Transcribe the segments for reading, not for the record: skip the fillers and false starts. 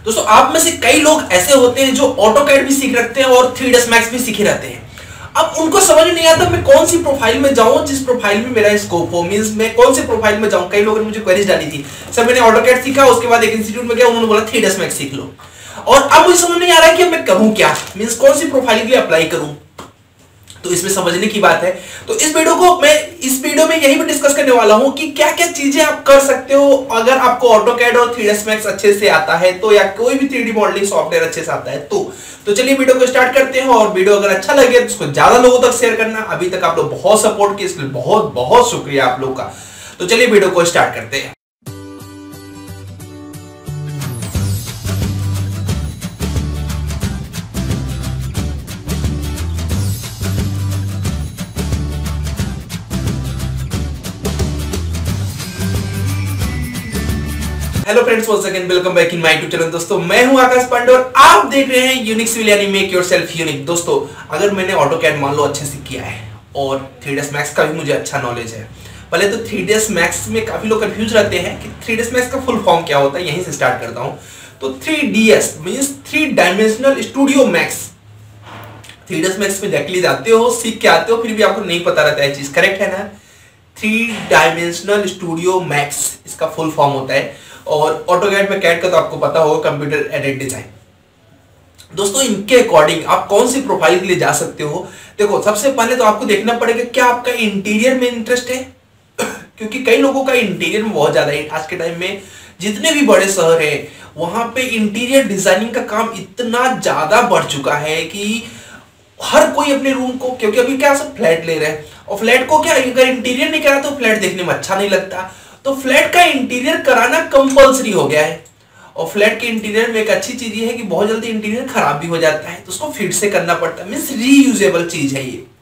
दोस्तों आप में से कई लोग ऐसे होते हैं जो ऑटोकैड भी सीख रखते हैं और 3ds मैक्स भी सीखे रहते हैं। अब उनको समझ नहीं आता मैं कौन सी प्रोफाइल में जाऊं जिस प्रोफाइल में मेरा स्कोप हो, मींस मैं कौन सी प्रोफाइल में जाऊं। कई लोगों ने मुझे क्वेरीज डाली थी, सर मैंने ऑटोकैड सीखा, उसके बाद एक इंस्टीट्यूट में गया, उन्होंने बोला 3ds मैक्स सीख लो, और अब मुझे समझ नहीं आ रहा है कि मैं करूं क्या, मींस कौन सी प्रोफाइल के लिए अप्लाई करूं। तो इसमें समझने की बात है। तो इस वीडियो में यही भी डिस्कस करने वाला हूं कि क्या क्या चीजें आप कर सकते हो अगर आपको ऑटोकैड और 3ds मैक्स अच्छे से आता है तो, या कोई भी 3D मॉडलिंग सॉफ्टवेयर अच्छे से आता है तो चलिए वीडियो को स्टार्ट करते हैं। और वीडियो अगर अच्छा लगे तो उसको ज्यादा लोगों तक शेयर करना। अभी तक आप लोग बहुत सपोर्ट किए, इसके लिए बहुत बहुत शुक्रिया आप लोग का। तो चलिए वीडियो को स्टार्ट करते हैं। Hello friends, once again welcome back in my YouTube channel. दोस्तों मैं हूं आकाश पांडे और आप देख रहे हैं यूनिक सिविल यानी मेक योरसेल्फ यूनिक। दोस्तों अगर मैंने ऑटोकैड मान लो अच्छे से किया है और 3ds मैक्स का भी मुझे अच्छा नॉलेज है। पहले तो 3ds मैक्स में काफी लोग कंफ्यूज रहते हैं कि 3ds मैक्स का फुल फॉर्म क्या होता है, यहीं से स्टार्ट करता हूं। तो 3DS means 3 dimensional studio max. 3ds max में डायरेक्टली जाते हो, सीख के आते हो, फिर भी आपको नहीं पता रहता है चीज, करेक्ट है ना। 3 डायमेंशनल स्टूडियो मैक्स इसका फुल फॉर्म होता है। और ऑटोकैड में कैड का तो आपको पता होगा, कंप्यूटर एडेड डिजाइन। दोस्तों इनके अकॉर्डिंग आप कौन सी प्रोफाइल के लिए जा सकते हो। देखो सबसे पहले तो आपको देखना पड़ेगा क्या आपका इंटीरियर में इंटरेस्ट है क्योंकि कई लोगों का इंटीरियर में बहुत ज्यादा है। आज के टाइम में जितने भी बड़े शहर है वहां पे इंटीरियर डिजाइनिंग का काम इतना ज्यादा बढ़ चुका है कि हर कोई अपने रूम को, क्योंकि अभी क्या सब फ्लैट ले रहे हैं और फ्लैट को क्या अगर इंटीरियर नहीं करा तो फ्लैट देखने में अच्छा नहीं लगता। तो फ्लैट का इंटीरियर कराना कंपलसरी हो गया है। और फ्लैट के इंटीरियर में एक अच्छी चीज ये है कि बहुत जल्दी इंटीरियर खराब भी हो जाता है, तो उसको फिर से करना पड़ता है, मींस रीयूजेबल चीज है ये।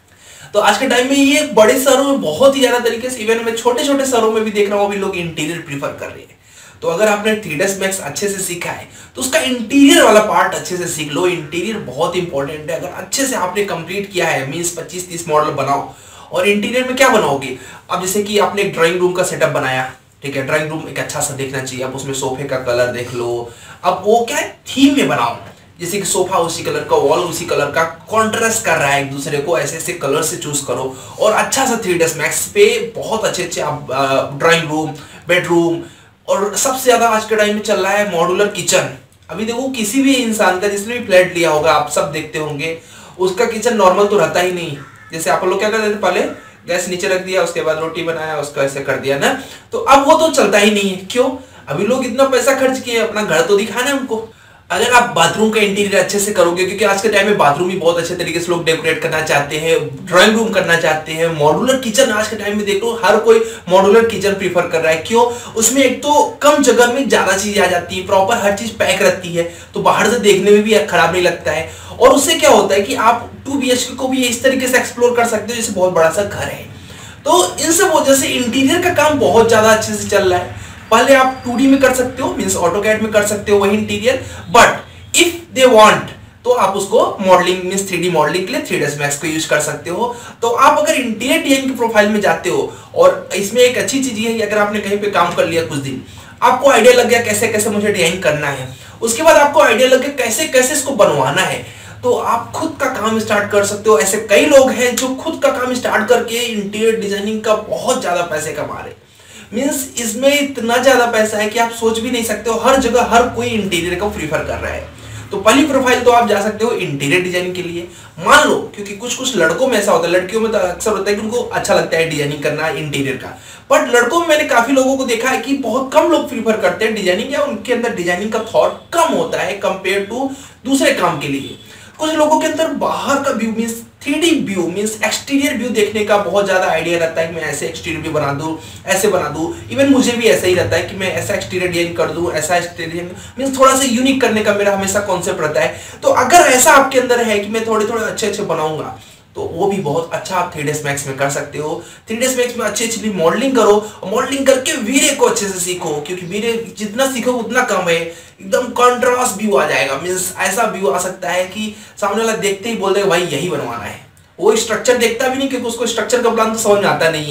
तो आज के टाइम में ये बड़े शहरों में बहुत ही ज्यादा तरीके से, इवन मैं छोटे छोटे शहरों में भी देख रहा हूं, अभी लोग इंटीरियर प्रीफर कर रहे हैं। तो अगर आपने 3ds मैक्स अच्छे से सीखा है तो उसका इंटीरियर वाला पार्ट अच्छे से सीख लो। इंटीरियर बहुत इंपॉर्टेंट है। अगर अच्छे से आपने कंप्लीट किया है, मींस 25-30 मॉडल बनाओ। और इंटीरियर में क्या बनाओगे, अब जैसे कि आपने एक ड्राइंग रूम का सेटअप बनाया, ठीक है, ड्राइंग रूम एक अच्छा सा देखना चाहिए। अब उसमें सोफे का कलर देख लो, अब वो क्या है थीम में बनाओ, जैसे कि सोफा उसी कलर का, वॉल उसी कलर का, कॉन्ट्रास्ट कर रहा है एक दूसरे को, ऐसे ऐसे कलर से चूज करो। और अच्छा सा 3ds मैक्स पे बहुत अच्छे अच्छे आप ड्राइंग रूम, बेडरूम, और सबसे ज्यादा आज के टाइम में चल रहा है मॉड्यूलर किचन। अभी देखो किसी भी इंसान का जिसने भी फ्लैट लिया होगा, आप सब देखते होंगे, उसका किचन नॉर्मल तो रहता ही नहीं। जैसे आप लोग क्या करते थे, पहले गैस नीचे रख दिया, उसके बाद रोटी बनाया, उसको ऐसे कर दिया ना, तो अब वो तो चलता ही नहीं है। क्यों? अभी लोग इतना पैसा खर्च किए, अपना घर तो दिखाना है उनको। अगर आप बाथरूम का इंटीरियर अच्छे से करोगे, क्योंकि आज के टाइम में बाथरूम भी बहुत अच्छे तरीके से लोग डेकोरेट करना चाहते हैं, ड्राइंग रूम करना चाहते हैं, मॉड्यूलर किचन आज के टाइम में देख लो हर कोई मॉड्यूलर किचन प्रीफर कर रहा है। क्यों? उसमें एक तो कम जगह में ज्यादा चीज आ जाती है, प्रॉपर हर चीज पैक रहती है, तो बाहर से देखने में भी खराब नहीं लगता है। और उससे क्या होता है कि आप 2 BHK को भी इस तरीके से एक्सप्लोर कर सकते हो जैसे बहुत बड़ा सा घर है। तो इन सब वजह से इंटीरियर का काम बहुत ज्यादा अच्छे से चल रहा है। पहले आप 2D में कर सकते हो, मींस ऑटोकैड में कर सकते हो वही interior, but if they want तो आप उसको मॉडलिंग मींस 3D मॉडलिंग के लिए 3ds मैक्स को यूज कर सकते हो। तो आप अगर इंटीरियर डिजाइन की प्रोफाइल में जाते हो, और इसमें एक अच्छी चीज ये है कि अगर आपने कहीं पे काम कर लिया कुछ दिन, आपको आइडिया लग गया कैसे कैसे मुझे डिजाइन करना है, उसके बाद आपको आइडिया लग गया कैसे कैसे इसको बनवाना है, तो आप खुद का काम स्टार्ट कर सकते हो। ऐसे कई लोग हैं जो खुद का काम स्टार्ट करके इंटीरियर डिजाइनिंग का बहुत ज्यादा पैसे कमा रहे, मींस इसमें इतना ज्यादा पैसा है कि आप सोच भी नहीं सकते हो। हर जगह हर कोई इंटीरियर को प्रीफर कर रहा है। तो पहली प्रोफाइल तो आप जा सकते हो इंटीरियर डिजाइनिंग के लिए। मान लो क्योंकि कुछ कुछ लड़कों में ऐसा होता है, लड़कियों में तो अक्सर होता है कि उनको अच्छा लगता है डिजाइनिंग करना इंटीरियर का, बट लड़कों में मैंने काफी लोगों को देखा है कि बहुत कम लोग प्रीफर करते हैं डिजाइनिंग, या उनके अंदर डिजाइनिंग का थॉट कम होता है कंपेयर टू दूसरे काम के लिए। कुछ लोगों के अंदर बाहर का view means 3D view means exterior view देखने का बहुत ज्यादा आइडिया रहता है कि मैं ऐसे एक्सटीरियर व्यू बना दूं, ऐसे बना दूं। इवन मुझे भी ऐसा ही रहता है कि मैं ऐसा एक्सटीरियर डिजाइन कर दूं, ऐसा एक्सटीरियर मींस थोड़ा सा यूनिक करने का मेरा हमेशा कॉन्सेप्ट रहता है। तो अगर ऐसा आपके अंदर है कि मैं थोड़े थोड़े अच्छे अच्छे बनाऊंगा, तो वो भी बहुत अच्छा आप 3ds मैक्स में कर सकते हो। 3ds मैक्स में अच्छी अच्छी मॉडलिंग करो, मॉडलिंग करके वीरे को अच्छे से सीखो, क्योंकि वीरे जितना सीखो उतना कम है। एकदम कॉन्ट्रास्ट व्यू आ जाएगा, मींस ऐसा व्यू आ सकता है कि सामने वाला देखते ही बोल देगा भाई यही बनवाना है। वो स्ट्रक्चर देखता भी नहीं, क्योंकि उसको स्ट्रक्चर का प्लान तो समझ में आता नहीं है।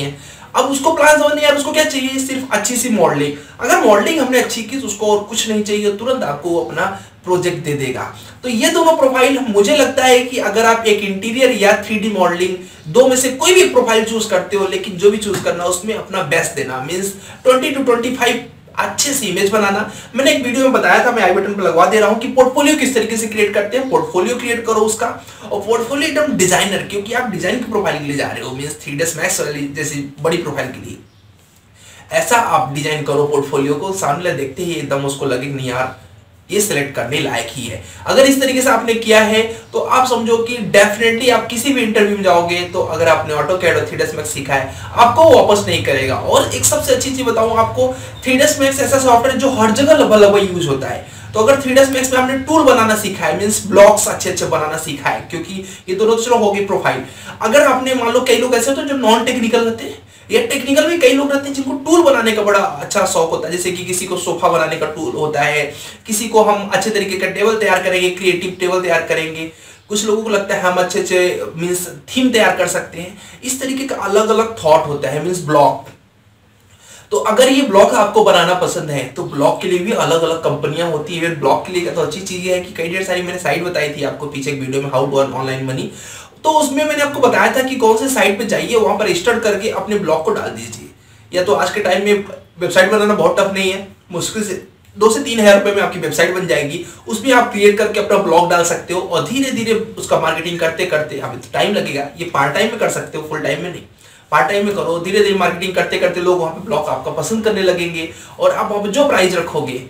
अब उसको प्लान समझ नहीं यार, उसको क्या चाहिए, सिर्फ अच्छी सी मॉडलिंग। अगर मॉडलिंग हमने अच्छी की तो उसको और कुछ नहीं चाहिए, तुरंत आपको अपना प्रोजेक्ट दे देगा। तो ये दोनों प्रोफाइल मुझे लगता है कि अगर आप एक इंटीरियर या 3D मॉडलिंग, दो में से कोई भी प्रोफाइल चूज करते हो, लेकिन जो भी चूज करना उसमें अपना बेस्ट देना, मींस 20 to 25 अच्छे से इमेज बनाना। मैंने एक वीडियो में बताया था, मैं आई बटन पर लगवा दे रहा हूं कि पोर्टफोलियो किस तरीके से क्रिएट करते हैं। पोर्टफोलियो क्रिएट करो उसका, और पोर्टफोलियो एकदम डिजाइनर, क्योंकि आप डिजाइन की प्रोफाइल के लिए जा रहे हो, मींस 3ds Max वाली जैसी बड़ी प्रोफाइल के लिए ऐसा आप डिजाइन करो पोर्टफोलियो को, सामने देखते ही एकदम उसको लगे नहीं यार ये सिलेक्ट करने लायक ही है। अगर इस तरीके से आपने किया है तो आप समझो कि डेफिनेटली आप किसी भी इंटरव्यू में जाओगे तो अगर आपने AutoCAD और 3ds Max सीखा है, आपको वापस नहीं करेगा। और एक सबसे अच्छी चीज बताऊं आपको, 3ds Max ऐसा सॉफ्टवेयर जो हर जगह लगभग यूज होता है। तो अगर 3ds Max में आपने टूल बनाना सीखा है, मींस ब्लॉक्स अच्छे अच्छे बनाना सीखा है, क्योंकि ये दोनों तो चलो हो गई प्रोफाइल। अगर आपने मान लो, कई लोग ऐसे होते हैं जो नॉन टेक्निकल रहते हैं, ये टेक्निकल भी कई लोग रहते हैं जिनको टूल बनाने का बड़ा अच्छा शौक होता है। जैसे कि किसी को सोफा बनाने का टूल होता है, किसी को हम अच्छे तरीके का टेबल तैयार करेंगे, क्रिएटिव टेबल तैयार करेंगे, कुछ लोगों को लगता है हम अच्छे अच्छे मींस थीम तैयार कर सकते हैं। इस तरीके का अलग अलग थॉट होता है, मींस ब्लॉक। तो अगर ये ब्लॉक आपको बनाना पसंद है तो ब्लॉक के लिए भी अलग अलग कंपनियां होती है। ब्लॉक के लिए तो अच्छी चीज है कि कई ढेर सारी मैंने साइट बताई थी आपको पीछे एक वीडियो में, how to earn online money. तो उसमें मैंने आपको बताया था कि कौन से साइट पे जाइए, वहां पर रजिस्टर करके अपने ब्लॉग को डाल दीजिए। या तो आज के टाइम में वेबसाइट बनाना बहुत टफ नहीं है, मुश्किल से 2 से 3 हज़ार रुपए में आपकी वेबसाइट बन जाएगी। उसमें आप क्रिएट करके अपना ब्लॉग डाल सकते हो और धीरे धीरे उसका मार्केटिंग करते करते, अभी तो टाइम लगेगा, ये पार्ट टाइम में कर सकते हो, फुल टाइम में नहीं, पार्ट टाइम में करो। धीरे धीरे मार्केटिंग करते करते लोग वहां पे ब्लॉग आपका पसंद करने लगेंगे, और आप वहां पे जो प्राइस रखोगे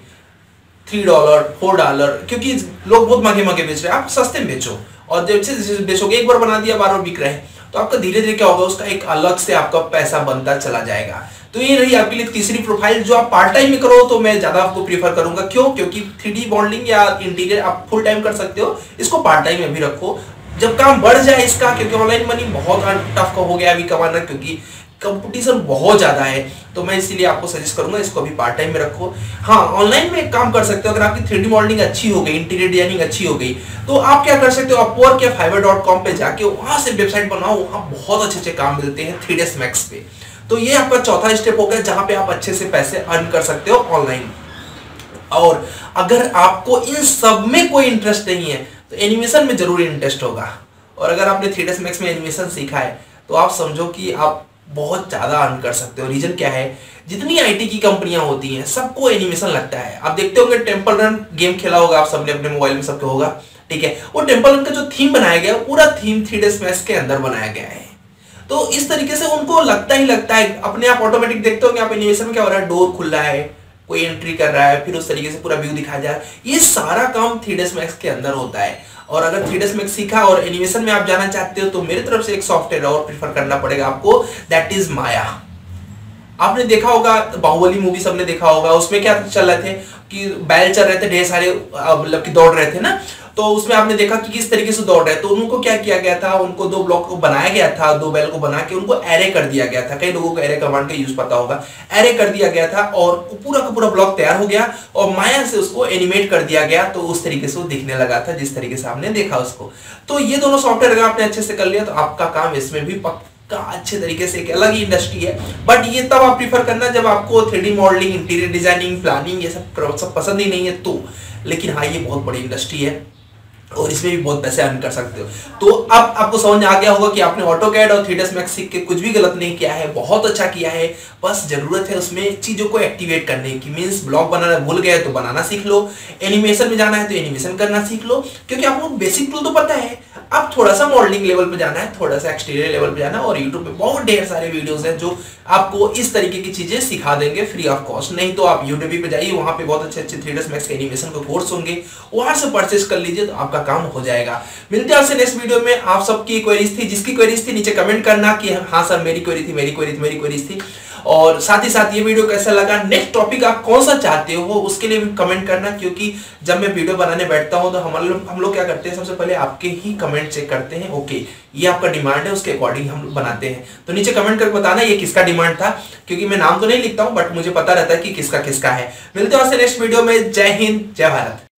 $3 $4, क्योंकि लोग बहुत महंगे महंगे बेच रहे हैं, आप सस्ते में बेचो। और जैसे बेचोगे, एक बार बना दिया, बार बार बिक रहे हैं, तो आपका धीरे धीरे क्या होगा, उसका एक अलग से आपका पैसा बनता चला जाएगा। तो ये रही आपके लिए तीसरी प्रोफाइल, जो आप पार्ट टाइम में करो तो मैं ज्यादा आपको प्रीफर करूंगा। क्यों? क्योंकि 3D मॉडलिंग या इंटीरियर आप फुल टाइम कर सकते हो, इसको पार्ट टाइम में भी रखो। जब काम बढ़ जाए इसका, क्योंकि ऑनलाइन मनी बहुत टफ हो गया अभी कमाना, क्योंकि कंपटीशन बहुत ज्यादा है, तो मैं इसीलिए आपको सजेस्ट करूंगा इसको अभी पार्ट टाइम में रखो। हाँ, ऑनलाइन में एक काम कर सकते हो, अगर आपकी 3D मॉडलिंग अच्छी हो गई, इंटीरियर डिजाइनिंग अच्छी हो गई, तो आप क्या कर सकते हो, अपवर्क या fiverr.com पे जाके वहां से वेबसाइट बनाओ, वहां बहुत अच्छे अच्छे काम मिलते हैं 3ds Max पे। तो ये आपका चौथा स्टेप हो गया जहां पे आप अच्छे से पैसे अर्न कर सकते हो ऑनलाइन। और अगर आपको इन सब में कोई इंटरेस्ट नहीं है तो एनिमेशन में जरूर इंटरेस्ट होगा, और अगर आपने 3ds Max में एनिमेशन सीखा है तो आप समझो कि आप बहुत ज्यादा अर्न कर सकते हो। रीजन क्या है, जितनी आईटी की कंपनियां होती हैं सबको एनिमेशन लगता है। आप देखते होंगे टेंपल रन गेम खेला होगा आप सबने, अपने मोबाइल में सबके होगा, ठीक है। वो टेंपल रन का जो थीम बनाया गया, पूरा थीम 3ds Max के अंदर बनाया गया है। तो इस तरीके से उनको लगता ही लगता है, अपने आप ऑटोमेटिक देखते होंगे आप एनिमेशन में क्या हो रहा है, डोर खुल रहा है, कोई एंट्री कर रहा है, फिर उस तरीके से पूरा व्यू दिखाया जा रहा है। ये सारा काम 3ds Max के अंदर होता है। और अगर 3ds Max सीखा और एनिमेशन में आप जाना चाहते हो तो मेरी तरफ से एक सॉफ्टवेयर और प्रेफर करना पड़ेगा आपको, दैट इज माया। आपने देखा होगा, बाहुबली मूवी सबने देखा होगा, उसमें क्या चल रहे थे कि बैल चल रहे थे, ढेर सारे मतलब कि दौड़ रहे थे ना, तो उसमें आपने देखा कि किस तरीके से दौड़ रहे हैं। तो उनको क्या किया गया था, उनको 2 ब्लॉक को बनाया गया था, 2 बैल को बना के उनको एरे कर दिया गया था। कई लोगों को एरे कमांड का यूज पता होगा, एरे कर दिया गया था और पूरा का पूरा ब्लॉक तैयार हो गया और माया से उसको एनिमेट कर दिया गया, तो उस तरीके से वो दिखने लगा था जिस तरीके से आपने देखा उसको। तो ये दोनों सॉफ्टवेयर अगर आपने अच्छे से कर लिया तो आपका काम इसमें भी पक्का अच्छे तरीके से, एक अलग ही इंडस्ट्री है। बट ये तब आप प्रीफर करना जब आपको 3D modelling, interior designing, planning ये सब पसंद ही नहीं है तो। लेकिन हाँ, ये बहुत बड़ी इंडस्ट्री है और इसमें भी बहुत पैसे अर्न कर सकते हो। तो अब आपको समझ आ गया होगा कि आपने AutoCAD और 3ds Max सीख के कुछ भी गलत नहीं किया है, बहुत अच्छा किया है। बस जरूरत है उसमें चीजों को एक्टिवेट करने की, मींस ब्लॉग बनाना भूल गए तो बनाना सीख लो, एनिमेशन में जाना है तो एनिमेशन करना सीख लो, क्योंकि आपको बेसिक टूल तो पता है। अब थोड़ा सा मॉडलिंग लेवल पे जाना है, थोड़ा सा एक्सटीरियर लेवल पे जाना है, और यूट्यूब पे बहुत ढेर सारे वीडियोस हैं जो आपको इस तरीके की चीजें सिखा देंगे फ्री ऑफ कॉस्ट। नहीं तो आप यूट्यूब पे जाइए, वहां पे बहुत अच्छे अच्छे 3ds Max के एनिमेशन के कोर्स होंगे, वहां से परचेस कर लीजिए तो आपका काम हो जाएगा। मिलते हैं आपसे नेक्स्ट वीडियो में। आप सबकी क्वेरीज थी, जिसकी क्वेरीज थी नीचे कमेंट करना कि हाँ सर मेरी क्वेरी थी, मेरी क्वेरीज थी। और साथ ही साथ ये वीडियो कैसा लगा, नेक्स्ट टॉपिक आप कौन सा चाहते हो उसके लिए भी कमेंट करना, क्योंकि जब मैं वीडियो बनाने बैठता हूं तो हम लोग क्या करते हैं, सबसे पहले आपके ही कमेंट चेक करते हैं। ओके, ये आपका डिमांड है, उसके अकॉर्डिंग हम बनाते हैं। तो नीचे कमेंट करके बताना ये किसका डिमांड था, क्योंकि मैं नाम तो नहीं लिखता हूं बट मुझे पता रहता है कि किसका किसका है। मिलते हैं आपसे नेक्स्ट वीडियो में। जय हिंद, जय भारत।